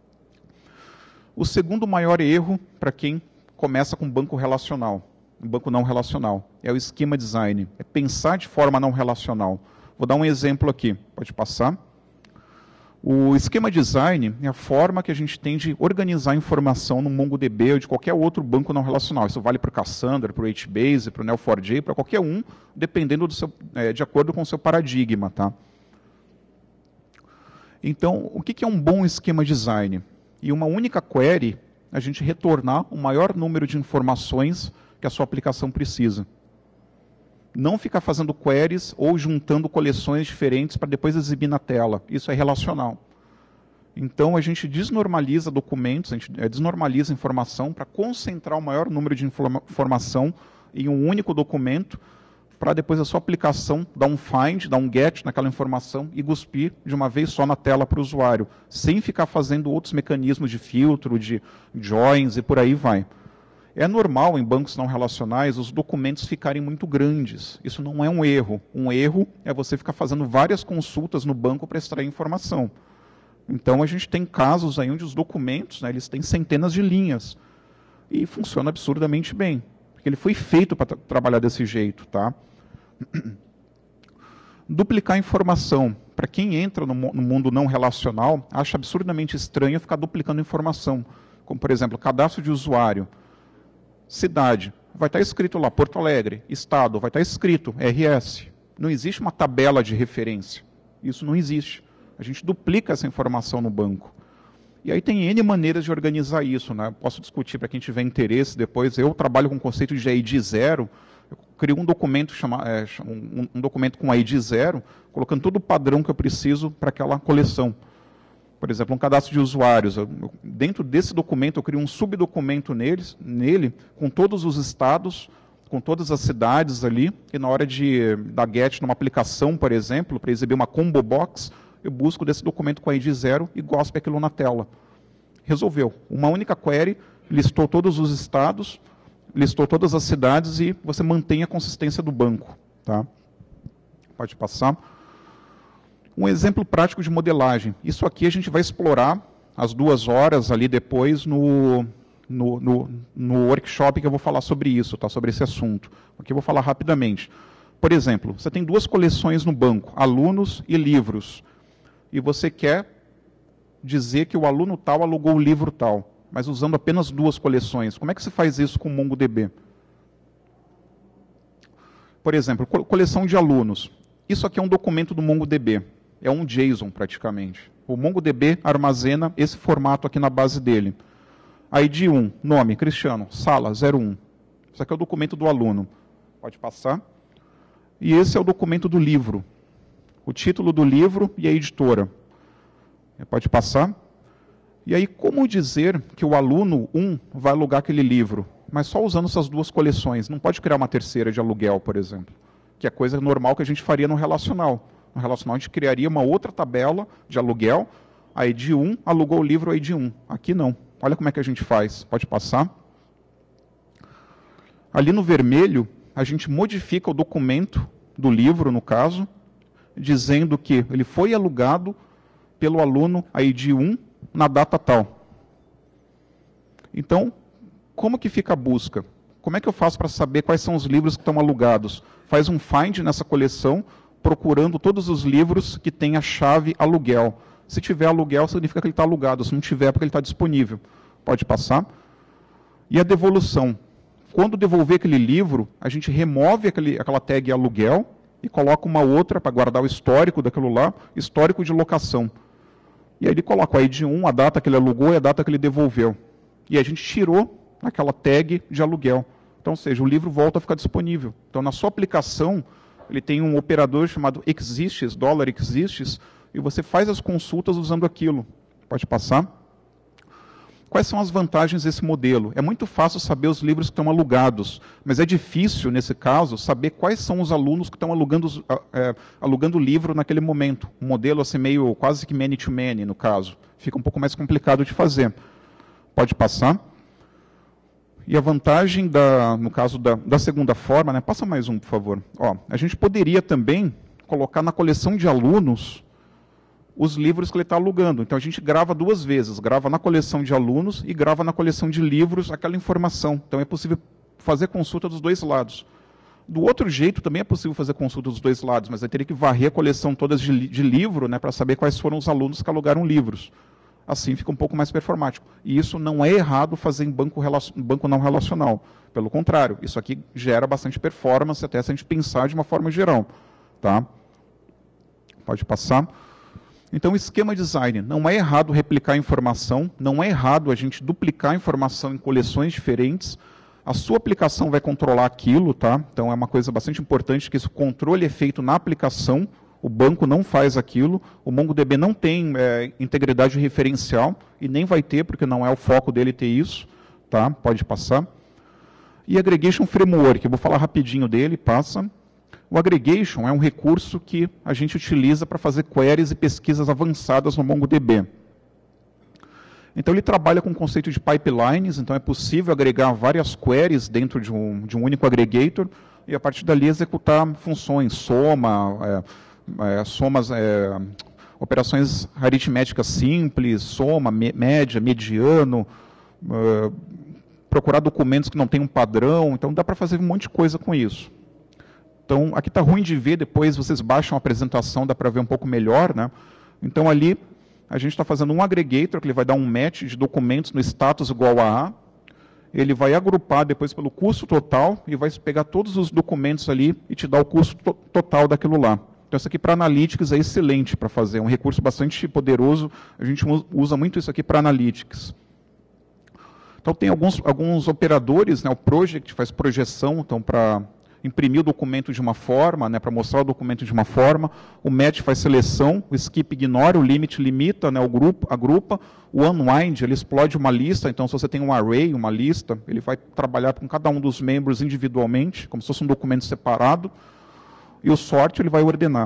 O segundo maior erro para quem começa com banco relacional, um banco não relacional, é o esquema design, é pensar de forma não relacional. Vou dar um exemplo aqui, pode passar. O esquema design é a forma que a gente tem de organizar a informação no MongoDB ou de qualquer outro banco não relacional. Isso vale para o Cassandra, para o HBase, para o Neo4j, para qualquer um, dependendo de acordo com o seu paradigma. Tá? Então, o que é um bom esquema design? E uma única query, a gente retornar o maior número de informações que a sua aplicação precisa. Não ficar fazendo queries ou juntando coleções diferentes para depois exibir na tela. Isso é relacional. Então, a gente desnormaliza documentos, a gente desnormaliza informação para concentrar o maior número de informação em um único documento, para depois a sua aplicação dar um find, dar um get naquela informação e cuspir de uma vez só na tela para o usuário, sem ficar fazendo outros mecanismos de filtro, de joins e por aí vai. É normal em bancos não relacionais os documentos ficarem muito grandes. Isso não é um erro. Um erro é você ficar fazendo várias consultas no banco para extrair informação. Então a gente tem casos aí onde os documentos, né, eles têm centenas de linhas e funciona absurdamente bem, porque ele foi feito para trabalhar desse jeito, tá? Duplicar informação. Para quem entra no mundo não relacional, acha absurdamente estranho ficar duplicando informação. Como, por exemplo, cadastro de usuário. Cidade. Vai estar escrito lá, Porto Alegre. Estado. Vai estar escrito, RS. Não existe uma tabela de referência. Isso não existe. A gente duplica essa informação no banco. E aí tem N maneiras de organizar isso. Né? Posso discutir para quem tiver interesse depois. Eu trabalho com o conceito de ID 0. Eu crio um documento, um documento com ID 0, colocando todo o padrão que eu preciso para aquela coleção. Por exemplo, um cadastro de usuários. Dentro desse documento, eu crio um subdocumento nele, com todos os estados, com todas as cidades ali, e na hora de dar get numa aplicação, por exemplo, para exibir uma combo box, eu busco desse documento com ID 0 e gospe aquilo na tela. Resolveu. Uma única query, listou todos os estados, listou todas as cidades e você mantém a consistência do banco. Tá? Pode passar. Um exemplo prático de modelagem. Isso aqui a gente vai explorar as 2 horas ali depois no workshop que eu vou falar sobre isso, tá? Sobre esse assunto. Aqui eu vou falar rapidamente. Por exemplo, você tem 2 coleções no banco, alunos e livros. E você quer dizer que o aluno tal alugou o livro tal, mas usando apenas 2 coleções. Como é que se faz isso com o MongoDB? Por exemplo, coleção de alunos. Isso aqui é um documento do MongoDB. É um JSON, praticamente. O MongoDB armazena esse formato aqui na base dele. ID 1, nome, Cristiano, sala 01. Isso aqui é o documento do aluno. Pode passar. E esse é o documento do livro. O título do livro e a editora. Pode passar. E aí, como dizer que o aluno 1 vai alugar aquele livro? Mas só usando essas duas coleções. Não pode criar uma terceira de aluguel, por exemplo. Que é coisa normal que a gente faria no relacional. No relacional, a gente criaria uma outra tabela de aluguel. A ID 1 alugou o livro ID 1. Aqui não. Olha como é que a gente faz. Pode passar. Ali no vermelho, a gente modifica o documento do livro, no caso, dizendo que ele foi alugado pelo aluno ID 1 na data tal. Então, como que fica a busca? Como é que eu faço para saber quais são os livros que estão alugados? Faz um find nessa coleção, procurando todos os livros que têm a chave aluguel. Se tiver aluguel, significa que ele está alugado. Se não tiver, é porque ele está disponível. Pode passar. E a devolução. Quando devolver aquele livro, a gente remove aquela tag aluguel e coloca uma outra para guardar o histórico daquilo lá, histórico de locação. E aí ele coloca o ID 1, a data que ele alugou e a data que ele devolveu. E a gente tirou aquela tag de aluguel. Então, ou seja, o livro volta a ficar disponível. Então, na sua aplicação, ele tem um operador chamado exists, $exists, e você faz as consultas usando aquilo. Pode passar. Quais são as vantagens desse modelo? É muito fácil saber os livros que estão alugados, mas é difícil, nesse caso, saber quais são os alunos que estão alugando o livro naquele momento. Um modelo assim meio quase que many-to-many, no caso. Fica um pouco mais complicado de fazer. Pode passar. E a vantagem, no caso da segunda forma, né? Passa mais um, por favor. Ó, a gente poderia também colocar na coleção de alunos os livros que ele está alugando. Então, a gente grava duas vezes. Grava na coleção de alunos e grava na coleção de livros aquela informação. Então, é possível fazer consulta dos dois lados. Do outro jeito, também é possível fazer consulta dos dois lados, mas aí teria que varrer a coleção toda de livro, né, para saber quais foram os alunos que alugaram livros. Assim fica um pouco mais performático. E isso não é errado fazer em banco não relacional. Pelo contrário, isso aqui gera bastante performance, até se a gente pensar de uma forma geral. Tá? Pode passar. Então, esquema design. Não é errado replicar informação, não é errado a gente duplicar informação em coleções diferentes. A sua aplicação vai controlar aquilo, tá? Então, é uma coisa bastante importante que esse controle é feito na aplicação. O banco não faz aquilo. O MongoDB não tem integridade referencial e nem vai ter, porque não é o foco dele ter isso. Tá? Pode passar. E Aggregation Framework. Eu vou falar rapidinho dele, passa. O Aggregation é um recurso que a gente utiliza para fazer queries e pesquisas avançadas no MongoDB. Então, ele trabalha com o conceito de pipelines, então é possível agregar várias queries dentro de um único aggregator e, a partir dali, executar funções, operações aritméticas simples, soma, média, mediano, procurar documentos que não têm um padrão. Então, dá para fazer um monte de coisa com isso. Então, aqui está ruim de ver, depois vocês baixam a apresentação, dá para ver um pouco melhor, né? Então, ali, a gente está fazendo um aggregator, que ele vai dar um match de documentos no status igual a A. Ele vai agrupar depois pelo custo total e vai pegar todos os documentos ali e te dar o custo total daquilo lá. Então, isso aqui para Analytics é excelente para fazer, é um recurso bastante poderoso. A gente usa muito isso aqui para Analytics. Então, tem alguns operadores, né? O Project faz projeção, então, para imprimir o documento de uma forma, né, para mostrar o documento de uma forma, o match faz seleção, o skip ignora, o limit limita, né, agrupa, o unwind ele explode uma lista, então se você tem um array, uma lista, ele vai trabalhar com cada um dos membros individualmente, como se fosse um documento separado, e o sort ele vai ordenar.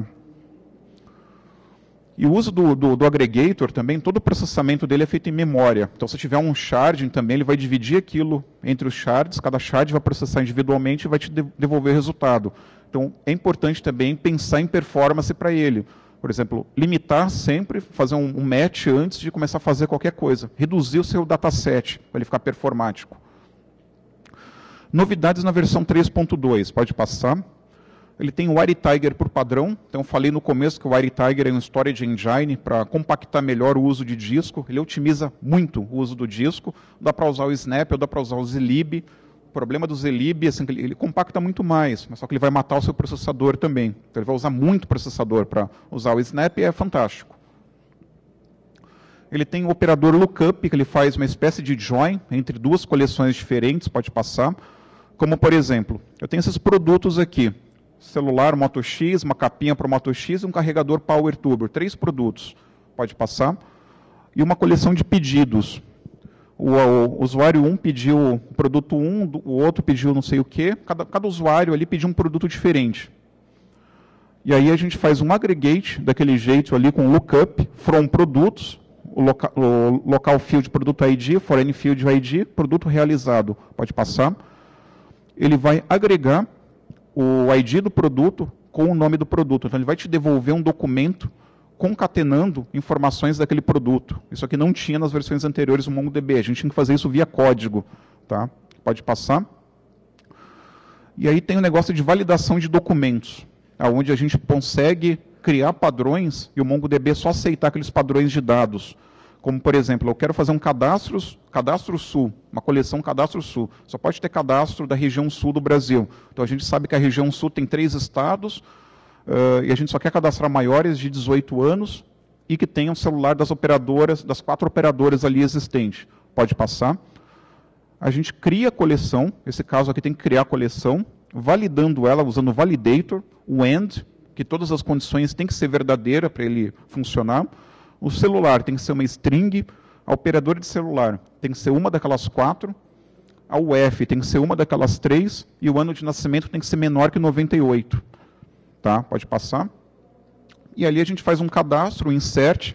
E o uso do aggregator também, todo o processamento dele é feito em memória. Então, se tiver um sharding também, ele vai dividir aquilo entre os shards, cada shard vai processar individualmente e vai te devolver o resultado. Então, é importante também pensar em performance para ele. Por exemplo, limitar sempre, fazer um match antes de começar a fazer qualquer coisa. Reduzir o seu dataset para ele ficar performático. Novidades na versão 3.2, pode passar. Ele tem o WireTiger por padrão, então falei no começo que o WireTiger é um storage engine para compactar melhor o uso de disco, ele otimiza muito o uso do disco, dá para usar o Snap ou dá para usar o Zlib. O problema do Zlib é assim, que ele compacta muito mais, mas só que ele vai matar o seu processador também, então ele vai usar muito processador para usar o Snap e é fantástico. Ele tem o operador lookup, que ele faz uma espécie de join entre duas coleções diferentes, pode passar. Como, por exemplo, eu tenho esses produtos aqui. Celular Moto X, uma capinha para o Moto X e um carregador Power Turbo. 3 produtos, pode passar. E uma coleção de pedidos. O usuário 1 pediu o produto 1, o outro pediu não sei o quê. Cada usuário ali pediu um produto diferente. E aí a gente faz um aggregate daquele jeito ali com lookup from produtos, o local field produto ID, foreign field ID, produto realizado. Pode passar. Ele vai agregar o ID do produto com o nome do produto. Então ele vai te devolver um documento concatenando informações daquele produto. Isso aqui não tinha nas versões anteriores do MongoDB. A gente tinha que fazer isso via código. Tá? Pode passar. E aí tem o negócio de validação de documentos, onde a gente consegue criar padrões e o MongoDB só aceitar aqueles padrões de dados. Como, por exemplo, eu quero fazer um cadastro sul, uma coleção cadastro sul. Só pode ter cadastro da região sul do Brasil. Então a gente sabe que a região sul tem 3 estados, e a gente só quer cadastrar maiores de 18 anos e que tenham celular das operadoras, das 4 operadoras ali existentes. Pode passar. A gente cria a coleção, esse caso aqui tem que criar a coleção, validando ela usando o validator, o end, que todas as condições têm que ser verdadeiras para ele funcionar. O celular tem que ser uma string, a operadora de celular tem que ser uma daquelas 4, a UF tem que ser uma daquelas 3, e o ano de nascimento tem que ser menor que 98. Tá? Pode passar. E ali a gente faz um cadastro, um insert,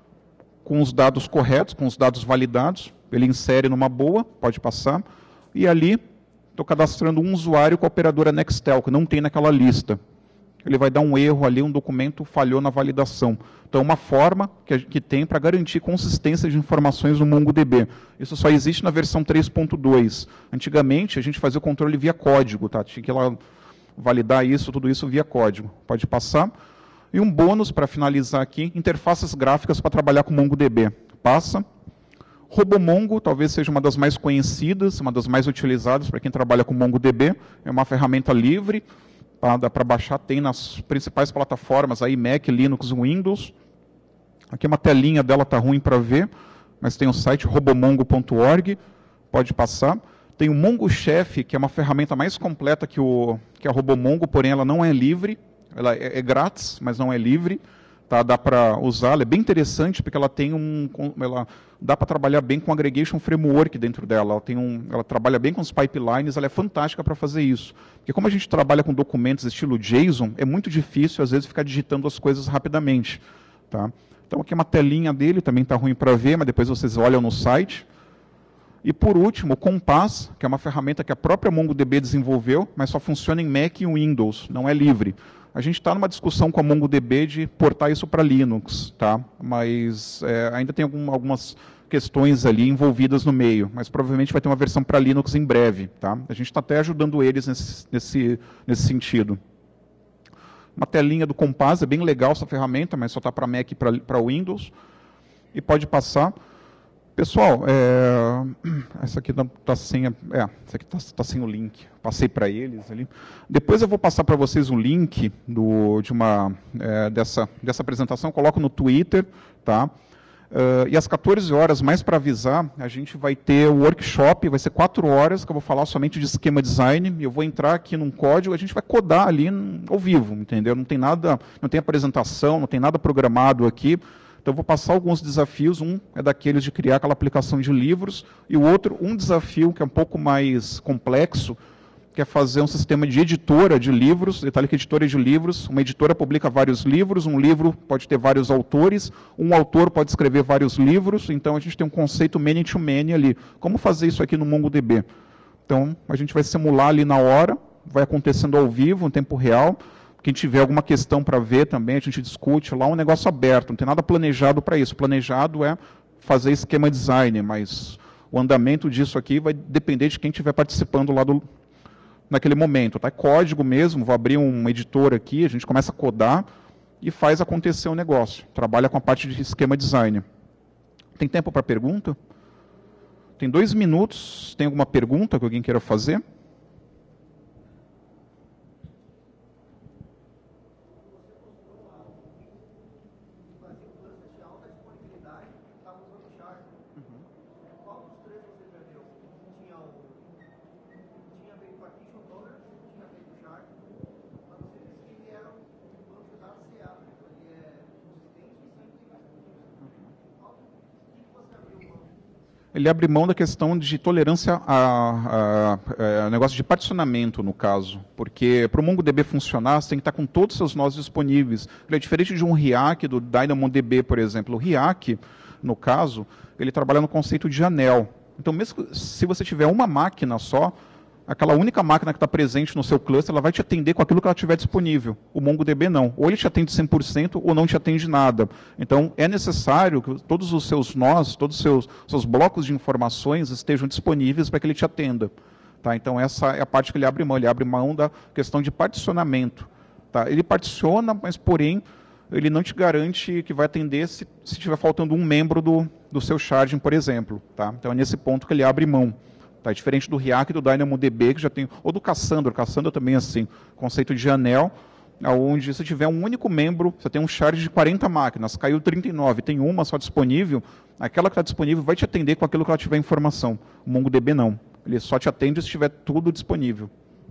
com os dados corretos, com os dados validados. Ele insere numa boa, pode passar. E ali, estou cadastrando um usuário com a operadora Nextel, que não tem naquela lista. Ele vai dar um erro ali, um documento falhou na validação. Então, é uma forma que tem para garantir consistência de informações no MongoDB. Isso só existe na versão 3.2. Antigamente, a gente fazia o controle via código, tá? Tinha que ir lá validar isso, tudo isso via código. Pode passar. E um bônus para finalizar aqui, interfaces gráficas para trabalhar com MongoDB. Passa. RoboMongo talvez seja uma das mais conhecidas, uma das mais utilizadas para quem trabalha com MongoDB. É uma ferramenta livre, tá? Dá para baixar, tem nas principais plataformas, aí Mac, Linux, Windows. Aqui uma telinha dela está ruim para ver, mas tem o site robomongo.org, pode passar. Tem o Mongo Chef, que é uma ferramenta mais completa que a RoboMongo, porém ela não é livre, ela é grátis, mas não é livre. Tá? Dá para usar, ela é bem interessante, porque ela tem dá para trabalhar bem com Aggregation Framework dentro dela. Ela trabalha bem com os pipelines, ela é fantástica para fazer isso. Porque como a gente trabalha com documentos estilo JSON, é muito difícil, às vezes, ficar digitando as coisas rapidamente. Tá? Então, aqui é uma telinha dele, também está ruim para ver, mas depois vocês olham no site. E, por último, o Compass, que é uma ferramenta que a própria MongoDB desenvolveu, mas só funciona em Mac e Windows, não é livre. A gente está numa discussão com a MongoDB de portar isso para Linux, tá? Mas ainda tem algumas questões ali envolvidas no meio, mas provavelmente vai ter uma versão para Linux em breve. Tá? A gente está até ajudando eles nesse sentido. Uma telinha do Compass, é bem legal essa ferramenta, mas só está para Mac e para Windows. E pode passar. Pessoal, essa aqui está sem, essa aqui tá sem o link. Passei para eles ali. Depois eu vou passar para vocês um link dessa apresentação. Eu coloco no Twitter, tá? E às 14 horas, mais para avisar, a gente vai ter o workshop, vai ser 4 horas, que eu vou falar somente de esquema design. Eu vou entrar aqui num código, a gente vai codar ali ao vivo, entendeu? Não tem nada, não tem apresentação, não tem nada programado aqui. Então, eu vou passar alguns desafios. Um é daqueles de criar aquela aplicação de livros, e o outro, um desafio que é um pouco mais complexo, que é fazer um sistema de editora de livros. Detalhe que editora de livros, uma editora publica vários livros, um livro pode ter vários autores, um autor pode escrever vários livros, então a gente tem um conceito many-to-many ali. Como fazer isso aqui no MongoDB? Então, a gente vai simular ali na hora, vai acontecendo ao vivo, em tempo real. Quem tiver alguma questão para ver também, a gente discute lá, um negócio aberto, não tem nada planejado para isso. Planejado é fazer esquema design, mas o andamento disso aqui vai depender de quem estiver participando lá naquele momento. Tá? É código mesmo, vou abrir um editor aqui, a gente começa a codar e faz acontecer o negócio. Trabalha com a parte de esquema design. Tem tempo para pergunta? Tem 2 minutos, tem alguma pergunta que alguém queira fazer? ele abre mão da questão de tolerância a negócio de particionamento, no caso. Porque para o MongoDB funcionar, você tem que estar com todos os seus nós disponíveis. Ele é diferente de um RIAC, do DynamoDB, por exemplo. O RIAC, no caso, ele trabalha no conceito de anel. Então, mesmo se você tiver uma máquina só, aquela única máquina que está presente no seu cluster, ela vai te atender com aquilo que ela tiver disponível. O MongoDB não. Ou ele te atende 100% ou não te atende nada. Então, é necessário que todos os seus nós, todos os seus blocos de informações estejam disponíveis para que ele te atenda. Tá? Então, essa é a parte que ele abre mão. Ele abre mão da questão de particionamento. Tá? Ele particiona, mas, porém, ele não te garante que vai atender se estiver faltando um membro do seu sharding, por exemplo. Tá? Então, é nesse ponto que ele abre mão. Tá, diferente do RIAC e do DynamoDB, que já tem, ou do Cassandra. O Cassandra também é assim, conceito de anel, onde se tiver um único membro, você tem um shard de 40 máquinas, caiu 39, tem uma só disponível, aquela que está disponível vai te atender com aquilo que ela tiver informação. O MongoDB não. Ele só te atende se tiver tudo disponível.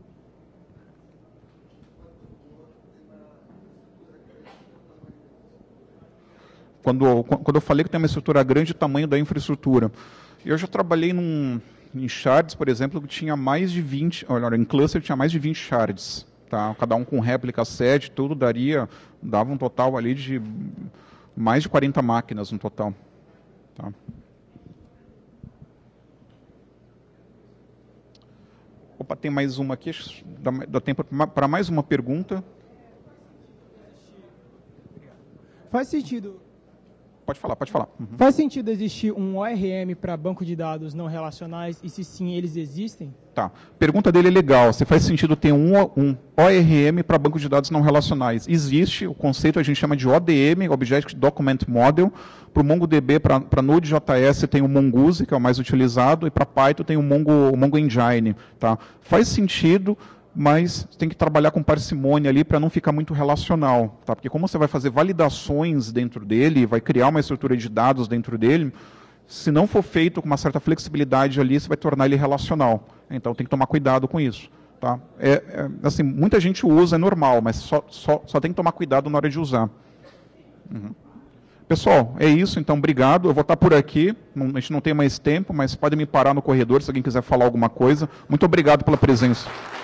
Quando eu falei que tem uma estrutura grande, o tamanho da infraestrutura. Eu já trabalhei em shards, por exemplo, que tinha mais de 20, olha, em cluster tinha mais de 20 shards, tá? Cada um com réplica, sede, tudo dava um total ali de mais de 40 máquinas no total. Tá? Opa, tem mais uma aqui, dá tempo para mais uma pergunta. Faz sentido... Pode falar, pode falar. Uhum. Faz sentido existir um ORM para banco de dados não relacionais e se sim, eles existem? Tá. Pergunta dele é legal. Se faz sentido ter um ORM para banco de dados não relacionais? Existe. O conceito a gente chama de ODM, Object Document Model. Para o MongoDB, para Node.js tem o Mongoose, que é o mais utilizado, e para Python tem o Mongo Engine. Tá? Faz sentido, mas tem que trabalhar com parcimônia ali para não ficar muito relacional, tá? Porque como você vai fazer validações dentro dele, vai criar uma estrutura de dados dentro dele, se não for feito com uma certa flexibilidade ali, você vai tornar ele relacional. Então tem que tomar cuidado com isso, tá? Assim, muita gente usa, é normal, mas só tem que tomar cuidado na hora de usar. Uhum. Pessoal, é isso, então obrigado. Eu vou estar por aqui, a gente não tem mais tempo, mas podem me parar no corredor se alguém quiser falar alguma coisa. Muito obrigado pela presença.